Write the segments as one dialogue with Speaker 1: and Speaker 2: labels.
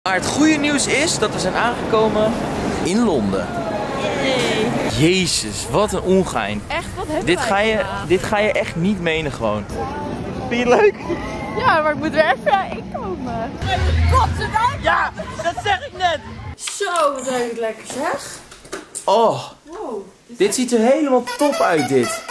Speaker 1: Maar het goede nieuws is dat we zijn aangekomen in Londen.
Speaker 2: Yay.
Speaker 1: Jezus, wat een ongein.
Speaker 2: Echt, wat hebben
Speaker 1: Dit ga je echt niet menen gewoon. Vind je het leuk?
Speaker 2: Ja, maar ik moet er even inkomen. Godzijdank!
Speaker 1: Ja, dat zeg ik net.
Speaker 2: Zo, wat ruikt het lekker zeg.
Speaker 1: Oh,
Speaker 2: Wow.
Speaker 1: dit ziet er helemaal top uit dit.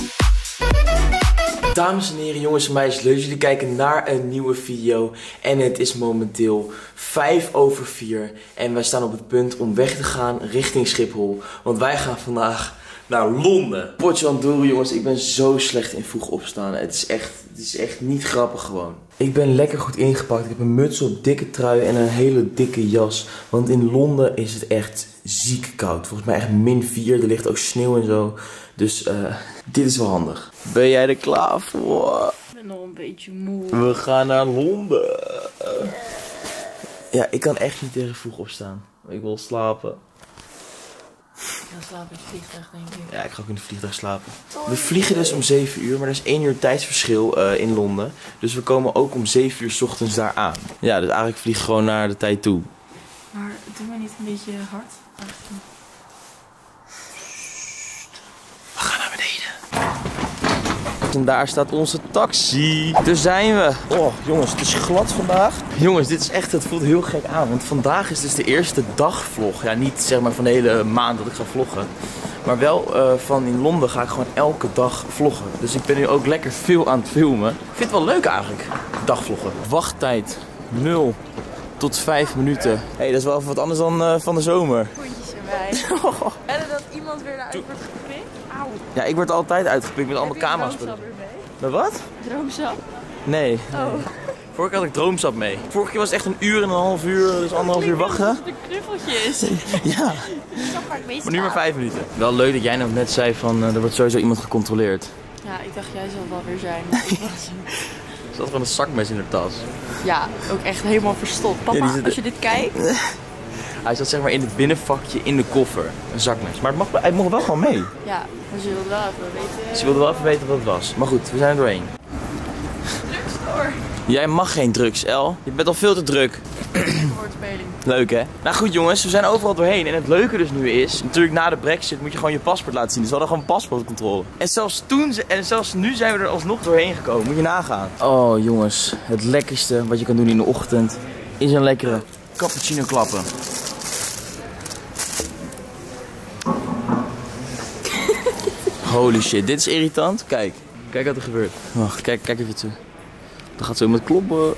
Speaker 1: Dames en heren, jongens en meisjes, leuk dat jullie kijken naar een nieuwe video. En het is momenteel 4:05 en wij staan op het punt om weg te gaan richting Schiphol. Want wij gaan vandaag naar Londen. Potje aan het doen, jongens, ik ben zo slecht in vroeg opstaan. Het is echt niet grappig gewoon. Ik ben lekker goed ingepakt. Ik heb een muts op, dikke trui en een hele dikke jas. Want in Londen is het echt ziek koud. Volgens mij echt -4. Er ligt ook sneeuw en zo. Dus dit is wel handig. Ben jij er klaar voor?
Speaker 2: Ik ben nog een beetje moe.
Speaker 1: We gaan naar Londen. Ja, ik kan echt niet tegen vroeg opstaan. Ik wil slapen.
Speaker 2: Dan slaap in het vliegtuig, denk ik.
Speaker 1: Ja, ik ga ook in het vliegtuig slapen. We vliegen dus om 7 uur, maar er is 1 uur tijdsverschil in Londen. Dus we komen ook om 7 uur 's ochtends daar aan. Ja, dus eigenlijk vlieg gewoon naar de tijd toe.
Speaker 2: Maar doe maar niet een beetje hard.
Speaker 1: We gaan naar beneden. En daar staat onze taxi. Daar zijn we. Oh, jongens, het is glad vandaag. Jongens, dit is echt, het voelt heel gek aan. Want vandaag is dus de eerste dagvlog. Ja, niet zeg maar van de hele maand dat ik ga vloggen. Maar wel van in Londen ga ik gewoon elke dag vloggen. Dus ik ben nu ook lekker veel aan het filmen. Ik vind het wel leuk eigenlijk, dagvloggen. Wachttijd 0 tot 5 minuten. Hé, dat is wel even wat anders dan van de zomer.
Speaker 2: Koentjes erbij. En dat iemand weer eruit wordt gepikt. Auw.
Speaker 1: Ja, ik word altijd uitgepikt met allemaal camera's.
Speaker 2: Droomsap weer mee?
Speaker 1: Met wat?
Speaker 2: Droomsap?
Speaker 1: Nee.
Speaker 2: Oh.
Speaker 1: Vorige keer had ik droomsap mee. Vorige keer was het echt 1 uur en een half uur, dus 1,5 uur wachten.
Speaker 2: Dat het een knuffeltje is.
Speaker 1: Ja. Maar nu maar 5 minuten. Wel leuk dat jij nou net zei van er wordt sowieso iemand gecontroleerd.
Speaker 2: Ja, ik dacht jij zal wel weer zijn.
Speaker 1: Er zat gewoon een zakmes in de tas.
Speaker 2: Ja, ook echt helemaal verstopt. Papa,
Speaker 1: Ja,
Speaker 2: als je dit kijkt.
Speaker 1: Hij zat zeg maar in het binnenvakje in de koffer. Een zakmes. Maar hij mocht wel gewoon mee.
Speaker 2: Ja, maar ze wilde wel even weten.
Speaker 1: Ze wilde wel even weten wat het was. Maar goed, we zijn er doorheen.
Speaker 2: Drugstore.
Speaker 1: Jij mag geen drugs, El. Je bent al veel te druk.
Speaker 2: Woordspeling.
Speaker 1: Leuk hè? Nou goed jongens, we zijn overal doorheen. En het leuke dus nu is, natuurlijk na de Brexit moet je gewoon je paspoort laten zien. Dus we hadden gewoon paspoortcontrole. En zelfs nu zijn we er alsnog doorheen gekomen. Moet je nagaan. Oh jongens, het lekkerste wat je kan doen in de ochtend is een lekkere cappuccino klappen. Holy shit, dit is irritant. Kijk wat er gebeurt. Wacht, kijk even toe. Dan gaat zo iemand kloppen.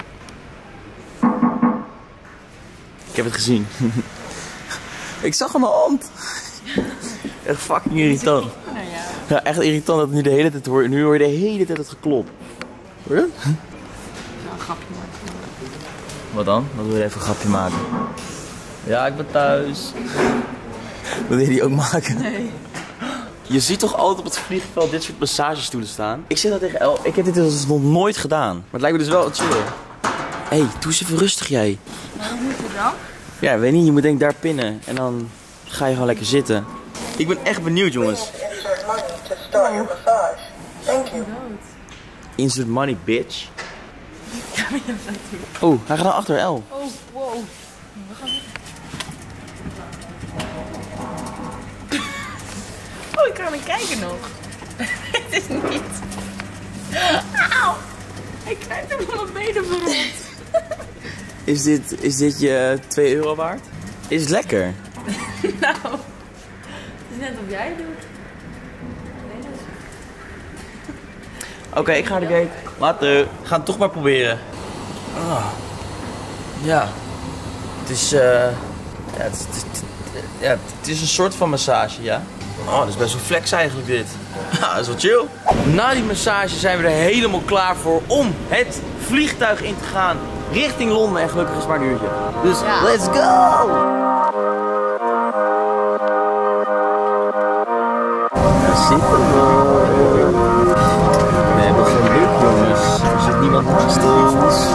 Speaker 1: Ik heb het gezien. Ik zag een hand. Echt fucking irritant.
Speaker 2: Nou ja.
Speaker 1: Ja, echt irritant dat het nu de hele tijd hoort. Nu hoor je de hele tijd het geklop. Hoor je dat?
Speaker 2: Nou, een grapje maken.
Speaker 1: Wat dan? Dan wil je even een grapje maken. Ja, ik ben thuis. Wil je die ook maken?
Speaker 2: Nee.
Speaker 1: Je ziet toch altijd op het vliegveld dit soort massagestoelen staan? Ik zeg dat tegen El. Ik heb dit dus nog nooit gedaan. Maar het lijkt me dus wel chill. Hé, doe eens even rustig jij.
Speaker 2: Maar hoe moet je dan?
Speaker 1: Ja, weet niet. Je moet denk ik daar pinnen. En dan ga je gewoon lekker zitten. Ik ben echt benieuwd, jongens. Insert money, bitch.
Speaker 2: Ja, maar jij bent toe.
Speaker 1: Oh, hij gaat naar achter El.
Speaker 2: Oh, wow. We gaan Oh, ik kan er kijken nog. Het is niet. Auw. Hij krijgt hem van mijn benen verrot.
Speaker 1: Is dit je 2 euro waard? Is het lekker?
Speaker 2: Nou. Het is net of jij het doet. Nee, dat is...
Speaker 1: Oké, ik ga de gate. Later. We gaan het toch maar proberen. Ah. Ja. Het is, het is een soort van massage, ja. Oh, dat is best wel flex eigenlijk dit. Ja, dat is wel chill. Na die massage zijn we er helemaal klaar voor om het vliegtuig in te gaan richting Londen. En gelukkig is het maar een uurtje. Dus
Speaker 2: Ja.
Speaker 1: let's go! Daar zitten we. We hebben geluk, jongens. Er zit niemand naast ons.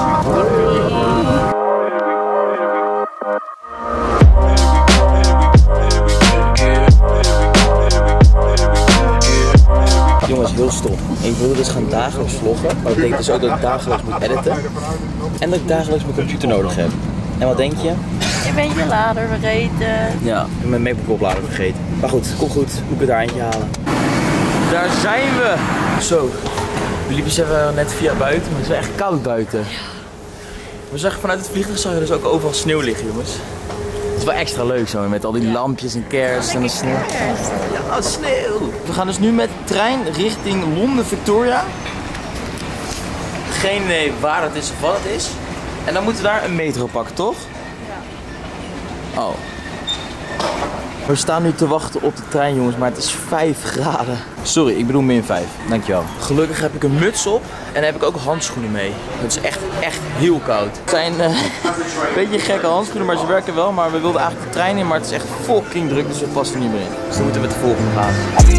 Speaker 1: Jongens, heel stom. Ik wilde dus gaan dagelijks vloggen, maar dat betekent dus ook dat ik dagelijks moet editen. En dat ik dagelijks mijn computer nodig heb. En wat denk je?
Speaker 2: Je bent je lader vergeten.
Speaker 1: Ja, ik heb mijn MacBook oplader vergeten. Maar goed, komt goed. Moet ik het daar eentje halen. Daar zijn we! Zo, we liepen dus even net via buiten, maar het is wel echt koud buiten. We zagen vanuit het vliegtuig zag je dus ook overal sneeuw liggen, jongens. Het is wel extra leuk zo, met al die lampjes en kerst en de sneeuw. Ja, sneeuw! We gaan dus nu met de trein richting Londen Victoria. Geen idee waar het is of wat het is. En dan moeten we daar een metro pakken, toch? Ja. Oh. We staan nu te wachten op de trein, jongens, maar het is 5 graden. Sorry, ik bedoel min 5. Dankjewel. Gelukkig heb ik een muts op en heb ik ook handschoenen mee. Het is echt heel koud. Het zijn een beetje gekke handschoenen, maar ze werken wel. Maar we wilden eigenlijk de trein in, maar het is echt fucking druk, dus we passen er niet meer in. Dus dan moeten we het de volgende gaan.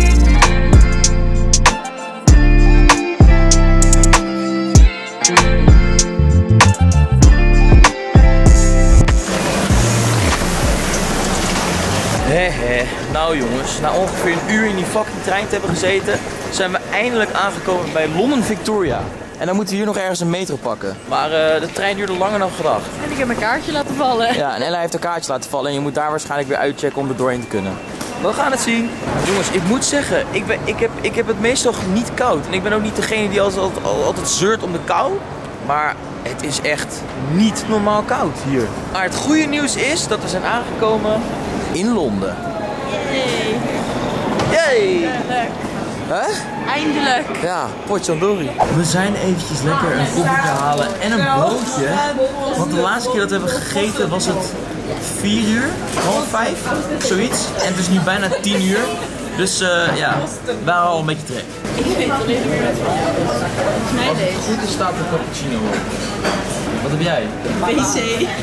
Speaker 1: Nou jongens, na ongeveer een uur in die fucking trein te hebben gezeten, zijn we eindelijk aangekomen bij Londen Victoria. En dan moeten we hier nog ergens een metro pakken. Maar de trein duurde langer dan gedacht.
Speaker 2: En ik heb mijn kaartje laten vallen.
Speaker 1: Ja, en Ella heeft haar kaartje laten vallen en je moet daar waarschijnlijk weer uitchecken om er doorheen te kunnen. We gaan het zien. Jongens, ik moet zeggen, ik heb het meestal niet koud. En ik ben ook niet degene die altijd zeurt om de kou. Maar het is echt niet normaal koud hier. Maar het goede nieuws is dat we zijn aangekomen in Londen. Yay!
Speaker 2: Leuk.
Speaker 1: Huh?
Speaker 2: Eindelijk.
Speaker 1: Ja, potjandori. We zijn eventjes lekker een koffietje halen en een broodje. Want de laatste keer dat we hebben gegeten was het 4 uur, half 5, zoiets. En het is nu bijna 10 uur. Dus ja, we waren al een beetje trek.
Speaker 2: Ik weet alleen weer met van jou. Volgens mij deze.
Speaker 1: Als het goed is staat de cappuccino op. Wat heb jij?
Speaker 2: WC.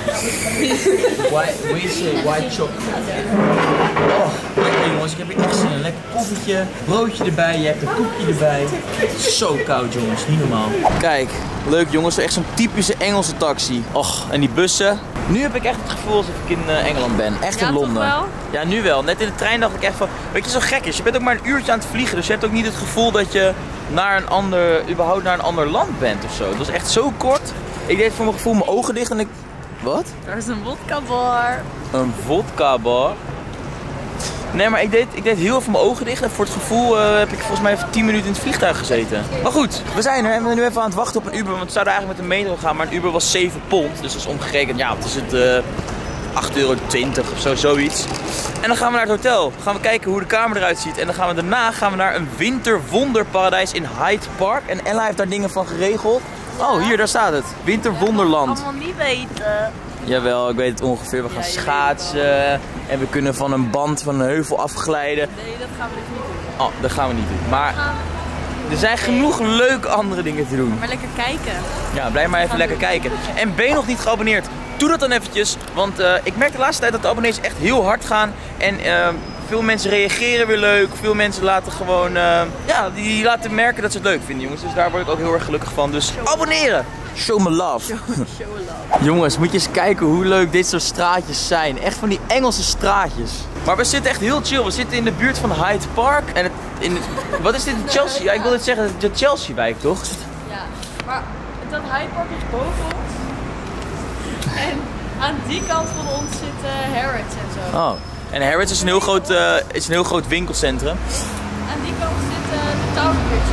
Speaker 1: White chocolate. Oh, lekker jongens, ik heb hier echt zin in. Een lekker koffietje, broodje erbij, je hebt een koekje erbij. Het is zo koud jongens, niet normaal. Kijk, leuk jongens, echt zo'n typische Engelse taxi. Och, en die bussen. Nu heb ik echt het gevoel alsof ik in Engeland ben. Echt in Londen.
Speaker 2: Toch wel?
Speaker 1: Ja, nu wel. Net in de trein dacht ik echt van, weet je, zo gek is. Je bent ook maar een uurtje aan het vliegen, dus je hebt ook niet het gevoel dat je überhaupt naar een ander land bent of zo. Het was echt zo kort. Ik deed voor mijn gevoel mijn ogen dicht en ik... Wat?
Speaker 2: Daar is een vodka bar.
Speaker 1: Een vodka bar? Nee, maar ik deed heel even mijn ogen dicht en voor het gevoel heb ik volgens mij even 10 minuten in het vliegtuig gezeten. Maar goed, we zijn er en we zijn nu even aan het wachten op een Uber, want we zouden eigenlijk met een metro gaan, maar een Uber was 7 pond. Dus dat is omgerekend, ja, wat is het, €8,20 of zo, zoiets. En dan gaan we naar het hotel. Dan gaan we kijken hoe de kamer eruit ziet. En dan gaan we daarna naar een winterwonderparadijs in Hyde Park. En Ella heeft daar dingen van geregeld. Oh, hier, daar staat het. Winterwonderland.
Speaker 2: Allemaal niet weten.
Speaker 1: Jawel, ik weet het ongeveer. We gaan schaatsen. En we kunnen van een band van een heuvel afglijden.
Speaker 2: Nee, dat gaan we dus niet doen.
Speaker 1: Oh, dat gaan we niet doen. Maar er zijn genoeg leuke andere dingen te doen.
Speaker 2: Maar lekker kijken.
Speaker 1: Ja, blijf maar even lekker kijken. En ben je nog niet geabonneerd? Doe dat dan eventjes. Want ik merk de laatste tijd dat de abonnees echt heel hard gaan. En veel mensen reageren weer leuk. Veel mensen laten gewoon, ja, die laten merken dat ze het leuk vinden, jongens. Dus daar word ik ook heel erg gelukkig van. Dus abonneren! Show me love.
Speaker 2: Show love.
Speaker 1: Jongens, moet je eens kijken hoe leuk dit soort straatjes zijn. Echt van die Engelse straatjes. Maar we zitten echt heel chill. We zitten in de buurt van Hyde Park. En wat is dit? Chelsea? Ja, ik wil dit zeggen, de Chelsea-wijk, toch?
Speaker 2: Ja, maar dat Hyde Park is boven ons. En aan die kant van ons zit Harrods en zo.
Speaker 1: Oh. En Harrods is een heel groot winkelcentrum.
Speaker 2: Aan die kant zit de Tower Bridge.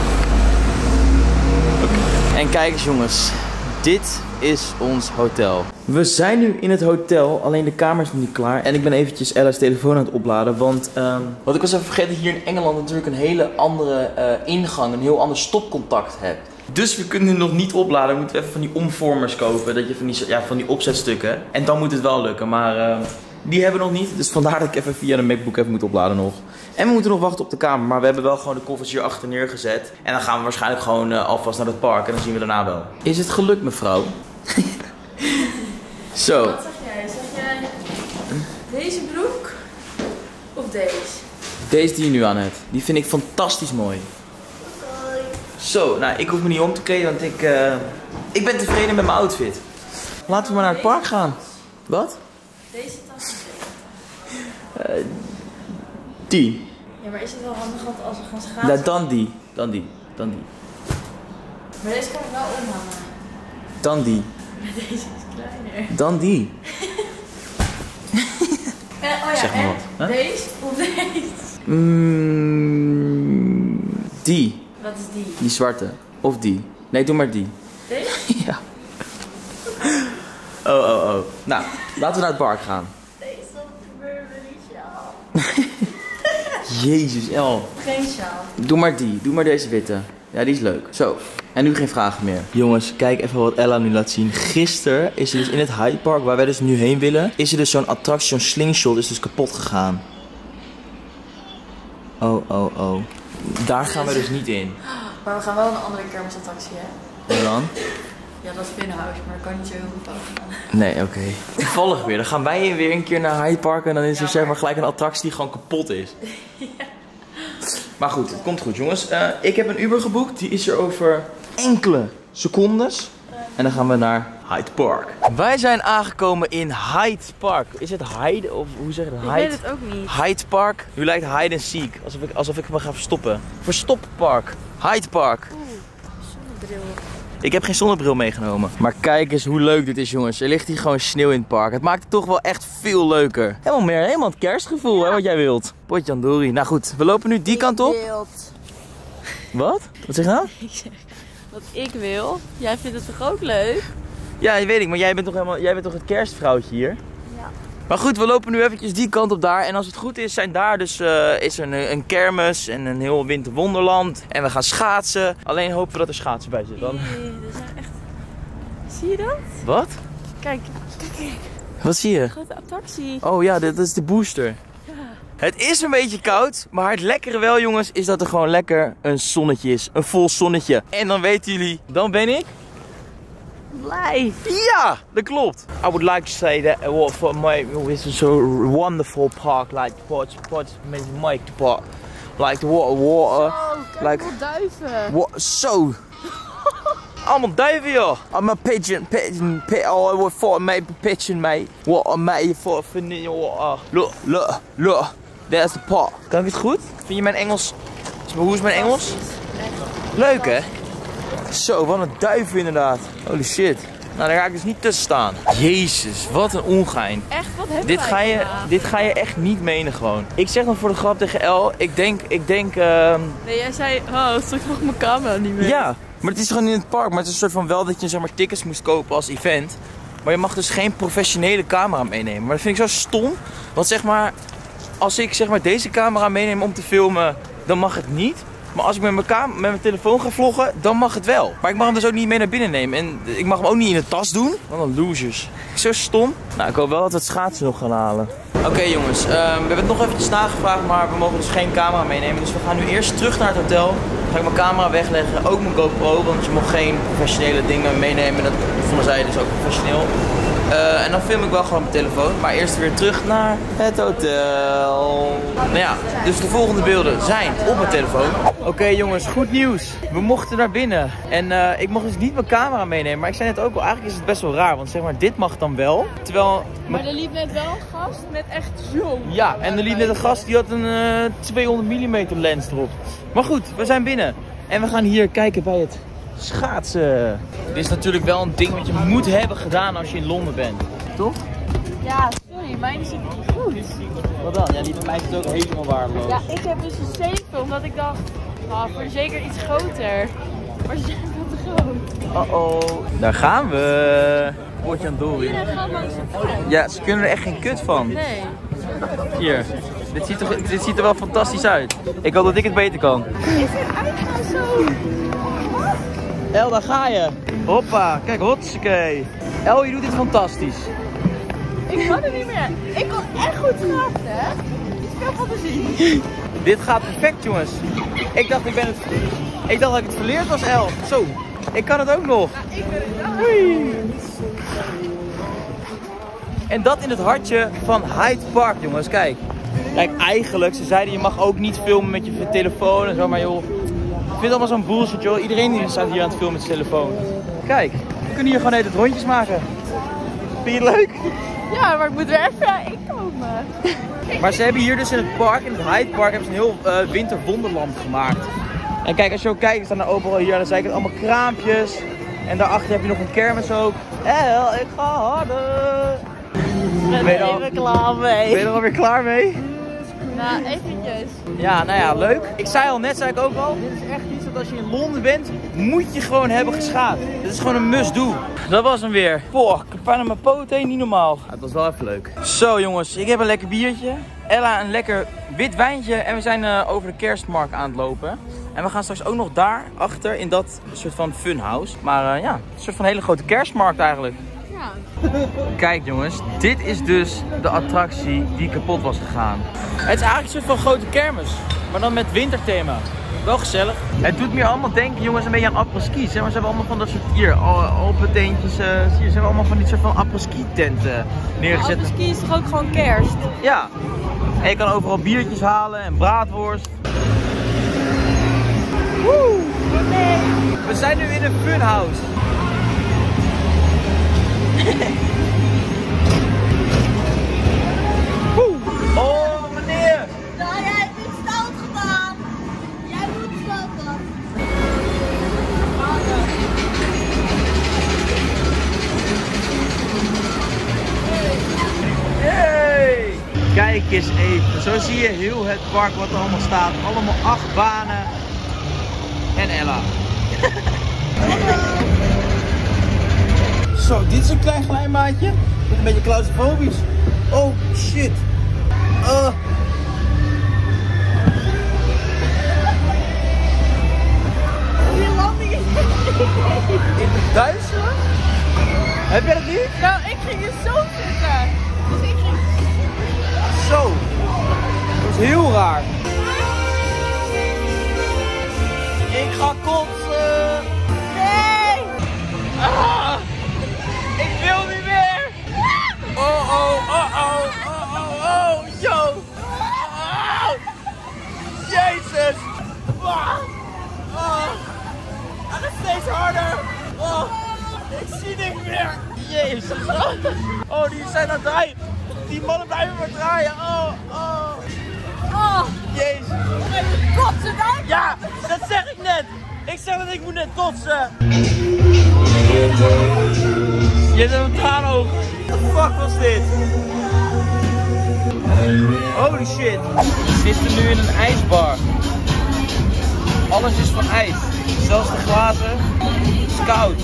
Speaker 1: En kijk eens jongens, dit is ons hotel. We zijn nu in het hotel, alleen de kamer is nog niet klaar. En ik ben eventjes Ella's telefoon aan het opladen, want wat ik was even vergeten, hier in Engeland natuurlijk een hele andere ingang, een heel ander stopcontact hebt. Dus we kunnen nu nog niet opladen, we moeten even van die omvormers kopen, dat je van die opzetstukken. En dan moet het wel lukken, maar die hebben we nog niet. Dus vandaar dat ik even via de MacBook even moet opladen nog. En we moeten nog wachten op de kamer, maar we hebben wel gewoon de koffers hier achter neergezet. En dan gaan we waarschijnlijk gewoon alvast naar het park en dan zien we daarna wel. Is het gelukt, mevrouw? Zo.
Speaker 2: Wat zeg jij? Zeg jij deze broek of deze?
Speaker 1: Deze die je nu aan hebt, die vind ik fantastisch mooi. Zo, nou ik hoef me niet om te kleden, want ik ben tevreden met mijn outfit. Laten we maar naar het park gaan. Wat?
Speaker 2: Deze tas is
Speaker 1: Die.
Speaker 2: Ja, maar is het wel handig want als we gaan schaatsen?
Speaker 1: Ja, dan die. Dan die.
Speaker 2: Maar deze kan ik wel omhangen.
Speaker 1: Dan die.
Speaker 2: Deze is kleiner.
Speaker 1: Dan die.
Speaker 2: Oh ja,
Speaker 1: Zeg maar wat. Huh?
Speaker 2: Deze of deze?
Speaker 1: Die.
Speaker 2: Wat is die?
Speaker 1: Die zwarte. Of die. Nee, doe maar die.
Speaker 2: Deze?
Speaker 1: Ja. Oh. Nou, laten we naar het park gaan.
Speaker 2: Deze op de Burberry sjaal.
Speaker 1: Jezus, El.
Speaker 2: Geen sjaal.
Speaker 1: Doe maar die. Doe maar deze witte. Ja, die is leuk. Zo. En nu geen vragen meer. Jongens, kijk even wat Ella nu laat zien. Gisteren is er dus in het Hyde Park, waar wij dus nu heen willen, is er dus zo'n attractie, zo'n slingshot, is dus kapot gegaan. Oh. Daar gaan we dus niet in.
Speaker 2: Maar we gaan wel een andere kermisattractie, hè?
Speaker 1: En dan?
Speaker 2: Ja, dat is Binnenhuis, maar daar kan niet zo heel veel fout gaan.
Speaker 1: Nee, oké. Toevallig weer. Dan gaan wij weer een keer naar Hyde Park en dan is er zeg maar gelijk een attractie die gewoon kapot is. Ja. Maar goed, het komt goed jongens. Ik heb een Uber geboekt. Die is er over enkele secondes. En dan gaan we naar Hyde Park. Wij zijn aangekomen in Hyde Park. Is het Hyde of hoe zeg je dat?
Speaker 2: Ik weet het ook niet.
Speaker 1: Hyde Park. Nu lijkt hide and seek. Alsof ik me ga verstoppen. Verstoppark. Hyde Park.
Speaker 2: Zonnebril.
Speaker 1: Ik heb geen zonnebril meegenomen. Maar kijk eens hoe leuk dit is jongens. Er ligt hier gewoon sneeuw in het park. Het maakt het toch wel echt veel leuker. Helemaal het kerstgevoel hè, wat jij wilt. Potjandori. Nou goed, we lopen nu die kant op. Wat? Wat zeg je nou?
Speaker 2: Ik zeg, wat ik wil. Jij vindt het toch ook leuk?
Speaker 1: Ja, weet ik. Maar jij bent toch het kerstvrouwtje hier?
Speaker 2: Ja.
Speaker 1: Maar goed, we lopen nu eventjes die kant op daar. En als het goed is, zijn daar dus is er een kermis en een heel winterwonderland. En we gaan schaatsen. Alleen hopen we dat er schaatsen bij zit dan.
Speaker 2: Nee, dat zijn echt... Zie je dat?
Speaker 1: Wat?
Speaker 2: Kijk.
Speaker 1: Wat zie je?
Speaker 2: Grote attractie.
Speaker 1: Oh ja, dat is de booster.
Speaker 2: Ja.
Speaker 1: Het is een beetje koud, maar het lekkere wel jongens is dat er gewoon lekker een zonnetje is. Een vol zonnetje. En dan weten jullie, dan ben ik...
Speaker 2: Blij.
Speaker 1: Ja, dat klopt. I would like to say that for my this is a wonderful park, like what's make the park, like the water,
Speaker 2: Oh, kijk
Speaker 1: like
Speaker 2: wat duiven.
Speaker 1: what so. Allemaal duiven joh. I'm a pigeon. Oh, I would thought maybe pigeon mate. What I made for water. Look. There's the park. Kan ik het goed? Vind je mijn Engels? Hoe is mijn Engels? Leuk hè? Zo, wat een duif inderdaad. Holy shit. Nou, daar ga ik dus niet tussen staan. Jezus, wat een ongein.
Speaker 2: Echt, wat hebben
Speaker 1: Dit ga je echt niet menen gewoon. Ik zeg dan voor de grap tegen El, ik denk...
Speaker 2: Nee, jij zei, oh, straks mag mijn camera niet meer.
Speaker 1: Ja, maar het is gewoon in het park. Maar het is een soort van wel dat je zeg maar tickets moest kopen als event. Maar je mag dus geen professionele camera meenemen. Maar dat vind ik zo stom. Want zeg maar, als ik zeg maar deze camera meeneem om te filmen, dan mag het niet. Maar als ik met mijn telefoon ga vloggen, dan mag het wel. Maar ik mag hem dus ook niet mee naar binnen nemen. En ik mag hem ook niet in de tas doen. Wat een losers. Zo stom. Nou, ik hoop wel dat we het schaatsen nog gaan halen. Oké jongens, we hebben het nog eventjes nagevraagd, maar we mogen dus geen camera meenemen. Dus we gaan nu eerst terug naar het hotel. Dan ga ik mijn camera wegleggen, ook mijn GoPro, want je mag geen professionele dingen meenemen. Dat vonden zij dus ook professioneel. En dan film ik wel gewoon mijn telefoon, maar eerst weer terug naar het hotel. Nou ja, dus de volgende beelden zijn op mijn telefoon. Oké jongens, goed nieuws. We mochten naar binnen. En ik mocht dus niet mijn camera meenemen, maar ik zei net ook al, eigenlijk is het best wel raar. Want zeg maar, dit mag dan wel. Terwijl...
Speaker 2: Maar er liep net wel een gast met echt zo.
Speaker 1: Ja, en er liep net een gast die had een 200 mm lens erop. Maar goed, we zijn binnen. En we gaan hier kijken bij het schaatsen. Dit is natuurlijk wel een ding wat je moet hebben gedaan als je in Londen bent. Toch?
Speaker 2: Ja, sorry, mijn zit niet goed.
Speaker 1: Wat dan? Ja, die van mij is ook helemaal waardeloos.
Speaker 2: Ja, ik heb dus een 7, omdat ik dacht, voor zeker iets groter. Maar ze zijn veel te groot.
Speaker 1: Oh, daar gaan we. Potjandori.
Speaker 2: Iedereen gaat langs de kant.
Speaker 1: Ja, ze kunnen er echt geen kut van.
Speaker 2: Nee.
Speaker 1: Hier. Dit ziet er wel fantastisch uit. Ik hoop dat ik het beter kan.
Speaker 2: Ik vind uitgaan zo.
Speaker 1: El, daar ga je. Hoppa, kijk, hotsekee. El, je doet dit fantastisch.
Speaker 2: Ik kan er niet meer. Ik kon echt goed schaatsen, hè? Iets veel fantasie.
Speaker 1: Dit gaat perfect, jongens. Ik dacht dat ik het verleerd was, El. Zo, ik kan het ook nog.
Speaker 2: Ja, ik ben het wel. Oei.
Speaker 1: En dat in het hartje van Hyde Park, jongens. Kijk. Kijk, eigenlijk, ze zeiden je mag ook niet filmen met je telefoon en zo, maar joh. Ik vind het allemaal zo'n bullshit, joh. Iedereen staat hier aan het filmen met zijn telefoon. Kijk, we kunnen hier gewoon even rondjes maken. Vind je het leuk?
Speaker 2: Ja, maar ik moet er even inkomen.
Speaker 1: Maar ze hebben hier dus in het park, in het Hyde Park, hebben ze een heel winterwonderland gemaakt. En kijk, als je ook kijkt, staan er overal hier aan de zijkant allemaal kraampjes.
Speaker 3: En daarachter heb je nog een kermis ook. El, ik ga harder. Ben je er klaar mee? Ben je er alweer klaar mee?
Speaker 2: Nou, eventjes.
Speaker 3: Ja, nou ja, leuk. Ik zei al net, zei ik ook al, dit is echt iets dat als je in Londen bent, moet je gewoon hebben geschaat. Dit is gewoon een must-do. Dat was hem weer. Boah, ik heb pijn aan mijn poot heen, niet normaal. Het was wel even leuk. Zo jongens, ik heb een lekker biertje. Ella een lekker wit wijntje en we zijn over de kerstmarkt aan het lopen. En we gaan straks ook nog daar achter in dat soort van funhouse. Maar ja, een soort van hele grote kerstmarkt eigenlijk.
Speaker 2: Ja.
Speaker 3: Kijk jongens, dit is dus de attractie die kapot was gegaan. Het is eigenlijk een soort van grote kermis, maar dan met winterthema. Wel gezellig. Het doet me allemaal denken jongens een beetje aan apres-ski. Zeg maar, ze hebben allemaal van dat soort hier, alpenteentjes. Ze hebben allemaal van die soort van apres-ski tenten neergezet.
Speaker 2: Apres-ski is toch ook gewoon kerst?
Speaker 3: Ja. En je kan overal biertjes halen en braadworst. Woe! Nee. We zijn nu in een funhouse. Oh, meneer!
Speaker 2: Nou, jij hebt iets stout gedaan. Jij moet stoppen.
Speaker 3: Hey! Kijk eens even. Zo zie je heel het park wat er allemaal staat. Allemaal 8 banen. En Ella. Zo, dit is een klein glijbaantje. Een beetje claustrofobisch. Oh shit.
Speaker 2: Die landing is
Speaker 3: In het Duitsland? Heb jij dat niet?
Speaker 2: Nou, ik ging er zo zitten. Dus ik ging...
Speaker 3: Zo. Dat is heel raar. Ik ga kotsen.
Speaker 2: Nee!
Speaker 3: Ah, ik wil niet meer. Oh, oh, oh, oh, oh, oh, oh, yo. Oh, Jezus. Ah, oh. Het gaat steeds harder. Oh, ik zie niks meer. Jezus. Oh, die zijn aan het draaien. Die mannen blijven maar draaien. Oh, oh.
Speaker 2: Oh,
Speaker 3: Jezus.
Speaker 2: kotsen dan?
Speaker 3: Ja, dat zeg ik net. Ik zeg dat ik moet net kotsen. Je hebt een traanoog. What the fuck was dit? Holy shit. We zitten nu in een ijsbar. Alles is van ijs. Zelfs de glazen. Het is koud.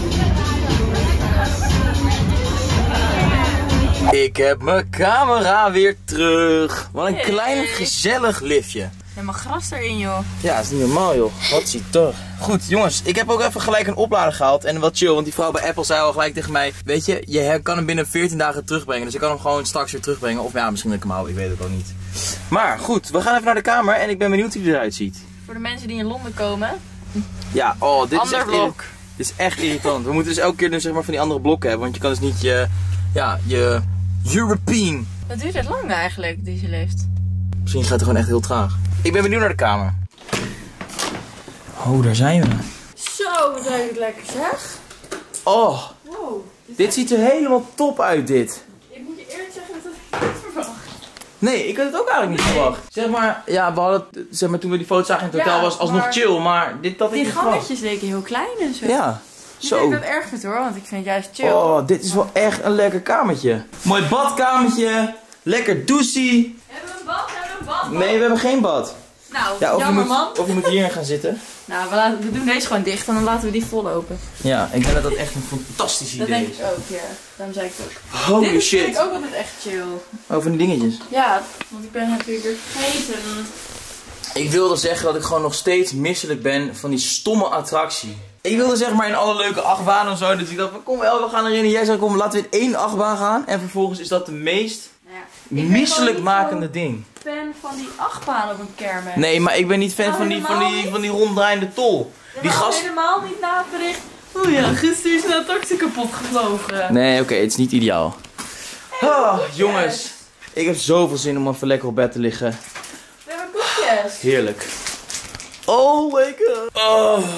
Speaker 1: Ik heb mijn camera weer terug. Wat een klein gezellig liftje.
Speaker 2: Helemaal gras erin, joh.
Speaker 1: Ja, dat is niet normaal joh. Wat ziet toch. Goed jongens, ik heb ook even gelijk een oplader gehaald. En wat chill, want die vrouw bij Apple zei al gelijk tegen mij. Weet je kan hem binnen 14 dagen terugbrengen. Dus ik kan hem gewoon straks weer terugbrengen. Of ja, misschien dat ik hem hou, ik weet het ook niet. Maar goed, we gaan even naar de kamer en ik ben benieuwd hoe die eruit ziet.
Speaker 2: Voor de mensen die in Londen komen.
Speaker 1: Ja, oh, dit is echt
Speaker 2: blok.
Speaker 1: Dit is echt irritant. We moeten dus elke keer dus, zeg maar, van die andere blokken hebben. Want je kan dus niet je European.
Speaker 2: Wat duurt het lang eigenlijk, diesellift?
Speaker 1: Misschien gaat het gewoon echt heel traag. Ik ben benieuwd naar de kamer. Oh, daar zijn we.
Speaker 2: Zo, wat ruikt het lekker zeg.
Speaker 1: Oh,
Speaker 2: Wow.
Speaker 1: dit ziet er helemaal top uit dit.
Speaker 2: Ik moet je eerlijk zeggen dat ik niet verwacht.
Speaker 1: Nee, ik had het ook eigenlijk niet verwacht. Zeg maar, ja, we hadden het, zeg maar, toen we die foto zagen in het hotel
Speaker 2: Ja,
Speaker 1: was alsnog
Speaker 2: maar
Speaker 1: chill, maar dit had ik
Speaker 2: Die
Speaker 1: niet verwacht.
Speaker 2: gangetjes leken heel klein en zo.
Speaker 1: Ja,
Speaker 2: Ik
Speaker 1: zo.
Speaker 2: vind dat erg goed hoor, want ik vind het juist chill.
Speaker 1: Oh, dit is wel echt een lekker kamertje. Mooi badkamertje, lekker douchie.
Speaker 2: Hebben we een bad? Hebben we een bad?
Speaker 1: Nee, we hebben geen bad.
Speaker 2: Nou,
Speaker 1: Ja,
Speaker 2: jammer man.
Speaker 1: of je moet hierin gaan zitten.
Speaker 2: Nou, we doen deze gewoon dicht en dan laten we die vol open.
Speaker 1: Ja, ik denk dat dat echt een fantastisch
Speaker 2: Dat
Speaker 1: idee
Speaker 2: denk
Speaker 1: is.
Speaker 2: ik ook, ja. Daarom zei ik het ook.
Speaker 1: Holy
Speaker 2: Dit
Speaker 1: shit.
Speaker 2: vind ik ook altijd echt chill.
Speaker 1: Oh, van die dingetjes.
Speaker 2: Ja, want ik ben natuurlijk weer vergeten.
Speaker 1: Ik wilde zeggen dat ik gewoon nog steeds misselijk ben van die stomme attractie. Ik wilde zeg maar in alle leuke achtbanen en zo. Dus ik dacht van kom El, we gaan erin. En jij zei kom, laten we in 1 achtbaan gaan. En vervolgens is dat de meest
Speaker 2: Nou ja, ik ben
Speaker 1: misselijkmakende ding.
Speaker 2: fan van die achtbaan op een kermis.
Speaker 1: Nee, maar ik ben niet fan
Speaker 2: Nou,
Speaker 1: van
Speaker 2: helemaal niet.
Speaker 1: die ronddraaiende tol. Die
Speaker 2: gast
Speaker 1: gast...
Speaker 2: helemaal niet na het bericht. Oh ja, gisteren is een attractie kapot gevlogen.
Speaker 1: Nee, oké, het is niet ideaal. Oh, jongens. Ik heb zoveel zin om even lekker op bed te liggen.
Speaker 2: We hebben koekjes.
Speaker 1: Heerlijk. Oh, wake up. Oh,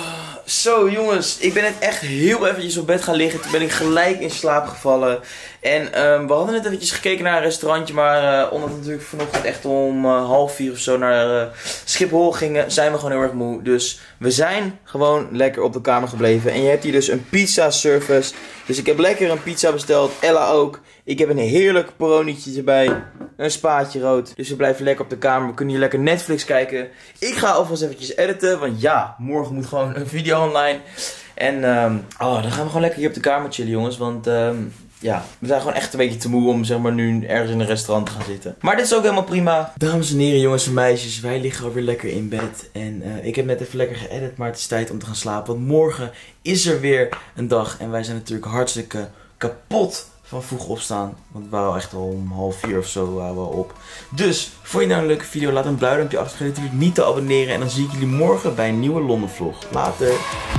Speaker 1: Zo jongens, ik ben net echt heel eventjes op bed gaan liggen. Toen ben ik gelijk in slaap gevallen. En we hadden net eventjes gekeken naar een restaurantje. Maar omdat we natuurlijk vanochtend echt om 3:30 of zo naar Schiphol gingen, zijn we gewoon heel erg moe. Dus we zijn gewoon lekker op de kamer gebleven. En je hebt hier dus een pizza service. Dus ik heb lekker een pizza besteld. Ella ook. Ik heb een heerlijk peronietje erbij. Een spaatje rood. Dus we blijven lekker op de kamer. We kunnen hier lekker Netflix kijken. Ik ga alvast eventjes editen. Want ja, morgen moet gewoon een video online. En dan gaan we gewoon lekker hier op de kamer chillen jongens. Want ja, we zijn gewoon echt een beetje te moe om zeg maar nu ergens in een restaurant te gaan zitten. Maar dit is ook helemaal prima. Dames en heren, jongens en meisjes. Wij liggen alweer lekker in bed. En ik heb net even lekker geëdit. Maar het is tijd om te gaan slapen. Want morgen is er weer een dag. En wij zijn natuurlijk hartstikke kapot van vroeg opstaan. Want we waren echt al om 3:30 of zo waren we op. Dus, vond je nou een leuke video? Laat een blauw duimpje achter. Vergeet natuurlijk niet te abonneren. En dan zie ik jullie morgen bij een nieuwe Londen vlog. Later.